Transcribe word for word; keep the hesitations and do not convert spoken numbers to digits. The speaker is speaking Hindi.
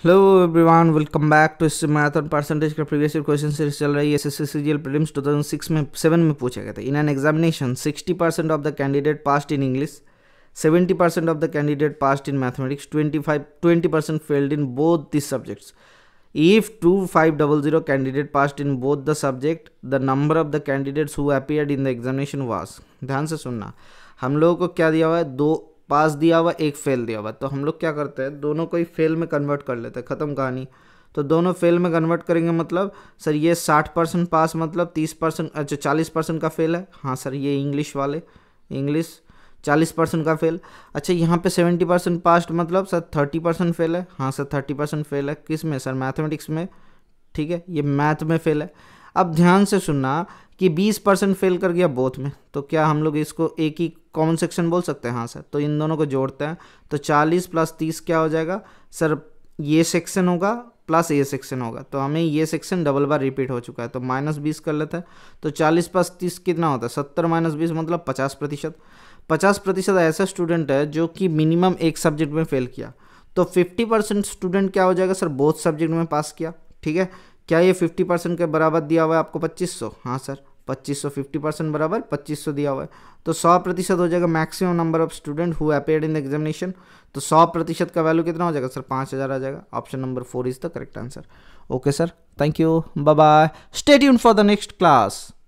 Hello everyone, welcome back to इस मैथ और परसेंटेज का प्रीवियस ईयर क्वेश्चन सीरीज चल रही है। SSC CGL prelims two thousand six में सेवन में पूछा गया था। In an examination sixty percent of the candidate passed in English, seventy percent of the candidate passed in mathematics, twenty five twenty percent failed in both this subjects. If two five zero zero candidate passed in both the subject, the number of the candidates who appeared in the examination was। ध्यान से सुनना, हम लोगों को क्या दिया हुआ है, दो पास दिया हुआ, एक फेल दिया हुआ। तो हम लोग क्या करते हैं, दोनों को ही फेल में कन्वर्ट कर लेते हैं, ख़त्म कहानी। तो दोनों फेल में कन्वर्ट करेंगे, मतलब सर ये साठ परसेंट पास मतलब तीस परसेंट अच्छा चालीस परसेंट का फेल है। हाँ सर, ये इंग्लिश वाले इंग्लिश चालीस परसेंट का फेल। अच्छा यहाँ पे सेवेंटी परसेंट पास्ट मतलब सर थर्टी परसेंट फेल है। हाँ सर थर्टी परसेंट फेल है, किस में सर, मैथमेटिक्स में। ठीक है, ये मैथ में फेल है। अब ध्यान से सुनना कि बीस परसेंट फेल कर गया बोथ में, तो क्या हम लोग इसको एक ही कॉमन सेक्शन बोल सकते हैं। हाँ सर, तो इन दोनों को जोड़ते हैं तो चालीस प्लस तीस क्या हो जाएगा सर, ये सेक्शन होगा प्लस ये सेक्शन होगा। तो हमें ये सेक्शन डबल बार रिपीट हो चुका है, तो माइनस बीस कर लेते हैं। तो चालीस प्लस तीस कितना होता है, सत्तर माइनस बीस मतलब पचास प्रतिशत। पचास प्रतिशत ऐसा स्टूडेंट है जो कि मिनिमम एक सब्जेक्ट में फेल किया। तो फिफ्टी परसेंट स्टूडेंट क्या हो जाएगा सर, बोथ सब्जेक्ट में पास किया। ठीक है, क्या ये फिफ्टी परसेंट के बराबर दिया हुआ है आपको पच्चीस सौ। हाँ सर, पच्चीस सौ फिफ्टी परसेंट बराबर पच्चीस सौ दिया हुआ है। तो सौ प्रतिशत हो जाएगा maximum number of student who appeared in the examination. तो सौ प्रतिशत का वैल्यू कितना हो जाएगा सर, पाँच हज़ार आ जाएगा। Option number four is the correct answer. Okay sir, thank you, bye bye, stay tuned for the next class.